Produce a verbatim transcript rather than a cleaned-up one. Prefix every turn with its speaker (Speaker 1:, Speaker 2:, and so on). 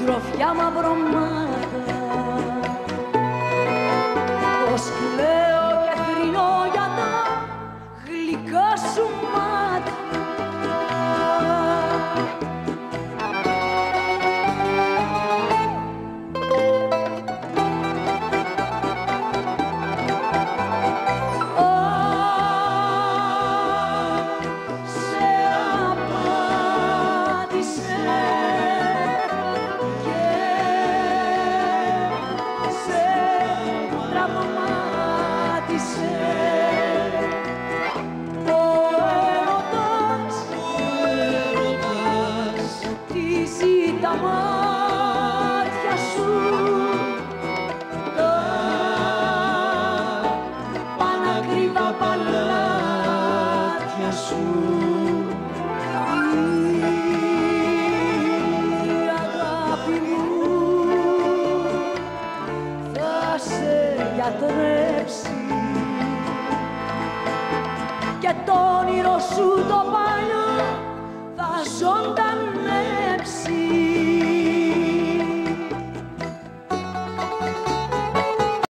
Speaker 1: συντροφιά μαυρωμάτα. Πως κλαίω και θρηνώ για τα γλυκά σου μάτια. Τα μάτια σου, τα πανακριβά παλάτια σου, η αγάπη μου θα σε γιατρέψει και το όνειρο σου το